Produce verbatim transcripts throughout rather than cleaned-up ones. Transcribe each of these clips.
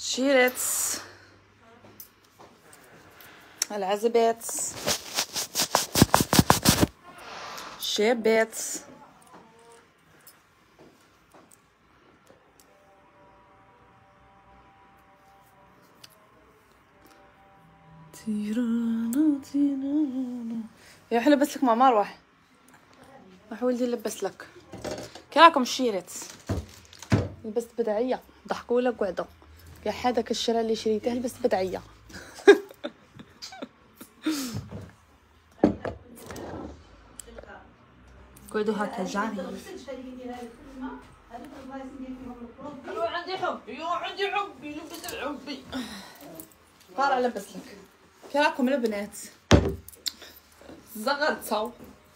شيرات العزبات شابات تيرانا تيرانا. يا حلو لبس لك ماما. روح روح ولدي لبس لك. كي راكم الشيرات؟ لبست بدعيه ضحكوا لك قعدوا يا هذاك الشراء اللي شريته لبست بدعيه. قعدوا هكا جاري. ايوا عندي حبي ايوا عندي حبي لبس الحبي. قارع لبس لك. كي راكم البنات؟ زغرتو.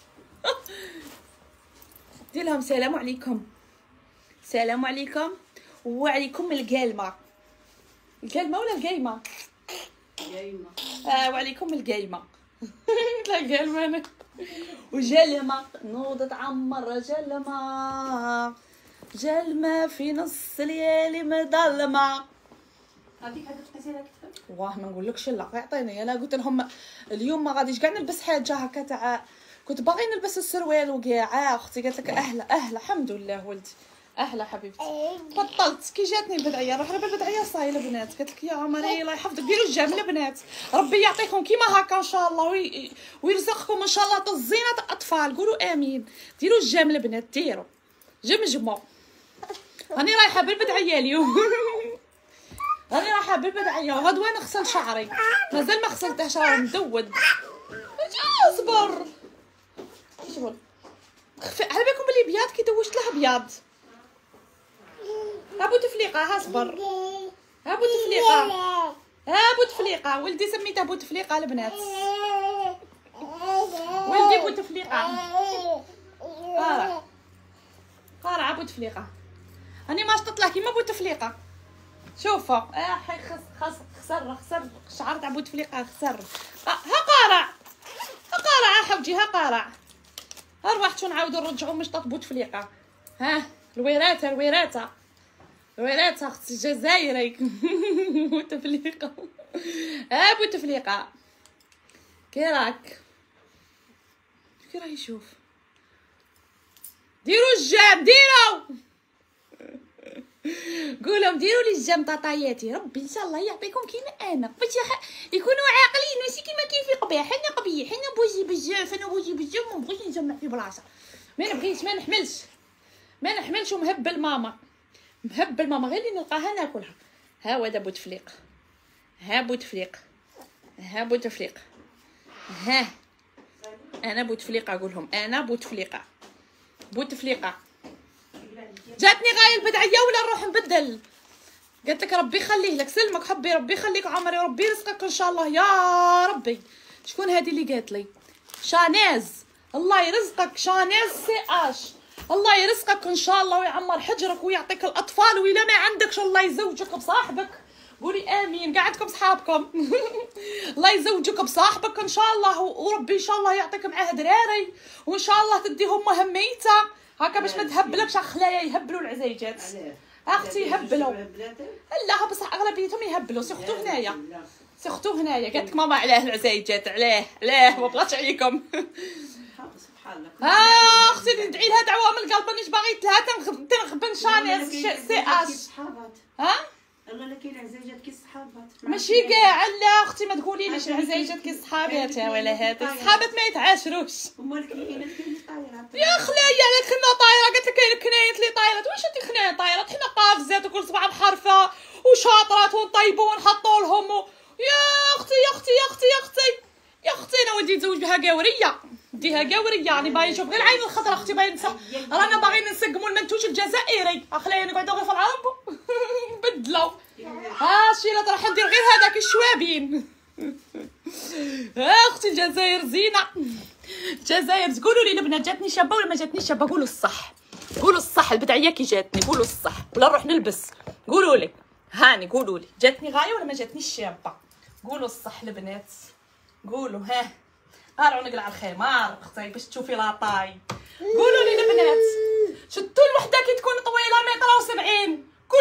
دير لهم سلام عليكم. السلام عليكم وعليكم القالمه. القالمه ولا القايمه؟ قايمه. اه وعليكم القايمه. لا قالمه انا. وجلمه نوضة عمر جلمه جلمه في نص ليالي مظلمه. هذيك هذا تقيسيها كتفك؟ واه ما نقولكش لا يعطيني. انا قلت لهم اليوم ما غاديش كاع نلبس حاجه هكا تاع، كنت باغي نلبس السروال وكاع. اختي قالت لك اهلا اهلا الحمد لله ولدي اهلا حبيبتي. بطلت كي جاتني البدعيه نروح للبدعيه صايله بنات. قالت لك يا عمري الله يحفظك ديروا الجام البنات. ربي يعطيكم كيما هكا ان شاء الله وي... ويرزقكم ان شاء الله تزينه الاطفال. قولوا امين. ديروا الجام البنات ديروا جمجموا. راني رايحه بالبدعيه اليوم. راني رايحه بالبدعيه وغدوه نغسل شعري مازال ما غسلته شعري مدود. اصبر اصبر على بالكم بلي بياض كي دوشت له ابيض. ها بوتفليقه ها اصبر. ها بوتفليقه ها بوتفليقه. ولدي سميته بوتفليقه البنات. ولدي بوتفليقه. قارع قارع بوتفليقه. راني ماشطط له كيما بوتفليقه. شوفوا اه حي خس خس خسر خسر شعر تاع بوتفليقه خسر. ها قارع ها قارع حوجي ها قارع. ارواحتو نعاودو نرجعو مشطط بوتفليقه. ها الويراته الويراته الويراته اختي الجزائري. بوتفليقه ها بوتفليقه. كي راك؟ كي راه يشوف؟ ديروا الجام ديروا. قولهم ديروا لي الجام طاطاياتي. ربي ان شاء الله يعطيكم كيما انا باش يكونوا عاقلين ماشي كيما كيف قبيح. حنا قبيح حنا بوجي بزاف. انا بوجي بزاف ما نبغيش نجمع في بلاصه. ما نبغيش ما نحملش ما نحملش ومهبل ماما مهبل ماما غير اللي نلقاها ناكلها. ها هذا بوتفليق. ها بوتفليق ها بوتفليق. ها انا بوتفليقه. اقولهم انا بوتفليقه بوتفليقه. جاتني غايه البدعيه ولا نروح نبدل. قالت لك ربي يخليه لك سلمك حبي ربي يخليك عمري وربي يرزقك ان شاء الله يا ربي. شكون هذه اللي قالت لي؟ شاناز. الله يرزقك شاناز سي اش. الله يرزقك ان شاء الله ويعمر حجرك ويعطيك الاطفال وإلا ما عندكش الله يزوجك بصاحبك. قولي امين قاعدكم صحابكم. الله يزوجك بصاحبك ان شاء الله وربي ان شاء الله يعطيك معاه دراري وان شاء الله تديهم مهميته هكا باش ما تهبلكش. خلايا يهبلوا العزيجات اختي يهبلوا. لا بصح اغلبيتهم يهبلوا. سيختو هنايا سيختو هنايا. قالت لك ماما علاه العزيجات علاه علاه ما بغاتش عليكم. ها اختي ندعي لها دعوه من القلب. مانيش باغيت لها تنغبن شانيز سي اش. ها الله لا كاين عزيجات كي الصحابات ماشي كاع. لا اختي ما تقوليليش العزيجات كي الصحابات ولا هذا. الصحابات ما يتعاشروش. امال كاينات كاين طايرات يا خلايا على كنا طايره. قالت لك كاين كنايات اللي طايرات. واش انت خنايا طايرات؟ حنا قافزات وكل صبعه بحرفه وشاطرات ونطيبوا ونحطوا لهم و... يا اختي يا اختي يا اختي يا اختي يا اختي انا ودي نتزوج بها قاوريه. ديها قاوريه يعني باغي نشوف غير العين الخضراء. اختي باغي نسق رانا باغيين نسقموا المنتوج الجزائري. اخلايا نقعدوا غير في العرب نبدلوا. ها شيلات راح ندير غير هذاك الشوابين. ها اختي الجزائر زينه. الجزائر قولوا لي البنات جاتني شابه ولا ما جاتنيش شابه؟ قولوا الصح قولوا الصح. البدعيه كي جاتني قولوا الصح ولا نروح نلبس. قولوا لي هاني قولوا لي جاتني غايه ولا ما جاتنيش شابه؟ قولوا الصح البنات قولوا. ها قارعوا نقلع الخمار اختي باش تشوفي لاطاي. قولوا لي البنات شدوا الوحده كي تكون طويله متر وسبعين كل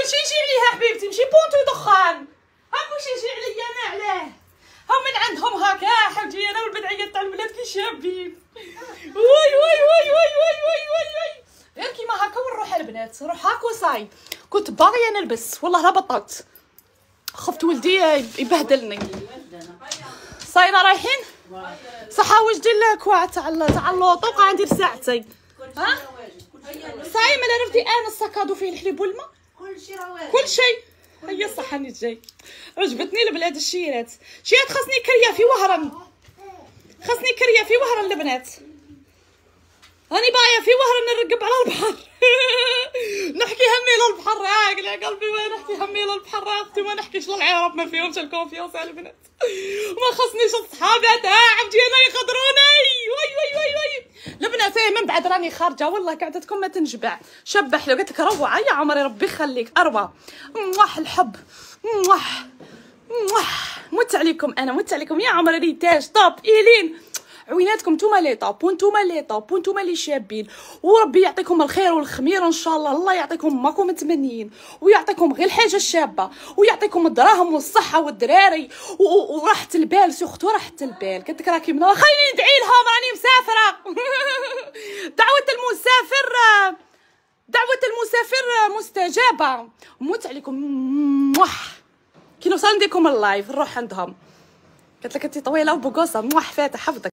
كلشي يجي عليها حبيبتي، ماشي بونتو دخان، ها كلشي يجي عليا انا علاه، ها من عندهم هكا حاجي انا والبدعيات تاع البنات كي شابين. وي وي وي وي وي وي وي وي غير كيما هكا ونروح البنات، نروح هاك وصاي. كنت باغيه نلبس والله لا بطلت، خفت ولدي يبهدلني. صاينا رايحين صحا وجدي الكواع تاع تاع اللوطو وقع ندير ساعتي. ها صاي مالا عرفتي انا السكادو فيه الحليب والماء كلشي راه واجد كل شيء. هيا الصحاني جاي. عجبتني البلاد الشيرات، شيرات خاصني كريه في وهران، خاصني كريه في وهران البنات، راني باغيه في وهران نرقب على البحر. نحكي همي للبحر عاقل يا قلبي، ما نحكي همي للبحر اختي، ما نحكيش للعرب، ما فيهمش الكونفيونس على البنات، ما خصنيش الصحابات تاع عبدي انا يخضروني. وي وي وي وي البنات من بعد راني خارجه والله قعدتكم ما تنجبع، شابه حلو قلت لك روعه يا عمري ربي يخليك اروى. موح الحب موح موح مت عليكم انا، مت عليكم يا عمري ريتاج طوب ايلين، عويناتكم نتوما لي طوب وانتوما لي طوب وانتوما لي شابين، وربي يعطيكم الخير والخمير ان شاء الله، الله يعطيكم ماكم متمنيين ويعطيكم غير الحاجه الشابه ويعطيكم الدراهم والصحه والدراري وراحه البال. سختو راحه البال قلت لك راكي من خليني ندعي لهم راني مسافره. دعوه المسافر دعوه المسافر مستجابه. موت عليكم موح كي نوصل نديكم اللايف نروح عندهم. قلت لك انت طويله وبقوصه موح فاتح حفظك.